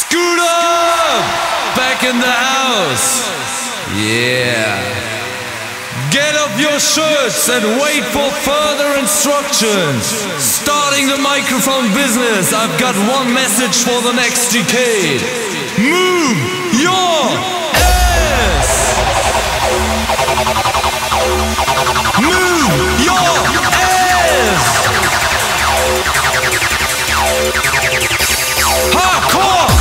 Scoot up! Back in the house. Yeah. Get up your shirts and wait for further instructions. Starting the microphone business, I've got one message for the next decade. Move your ass! Move your ass! Hardcore!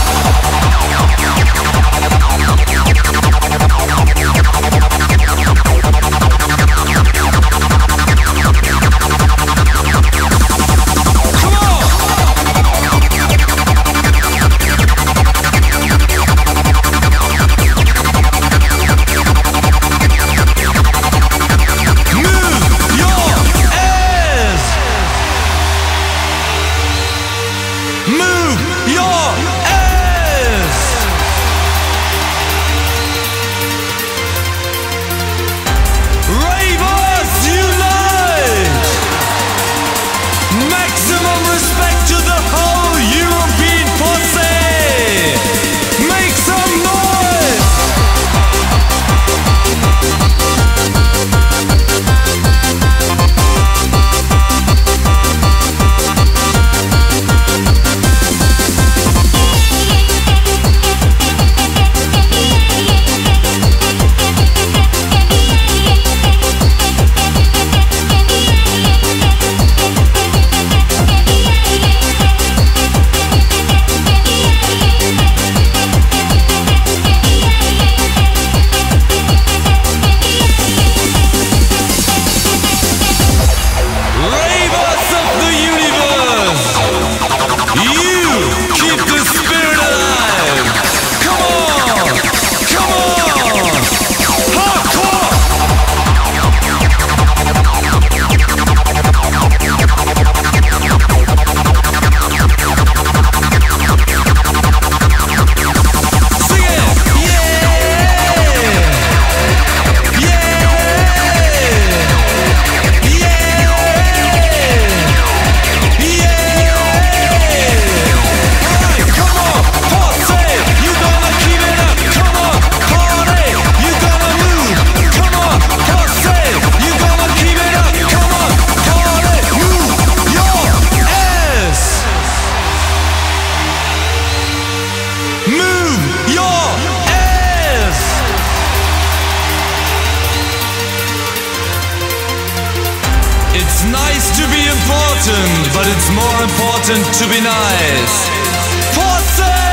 It's nice to be important, but it's more important to be nice. For sale!